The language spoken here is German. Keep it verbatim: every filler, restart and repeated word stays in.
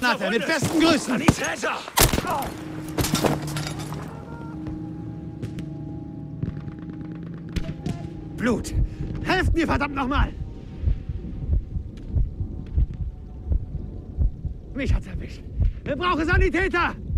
Granate, mit besten Grüßen! Sanitäter! Blut! Helft mir, verdammt nochmal! Mich hat's erwischt. Wir brauchen Sanitäter!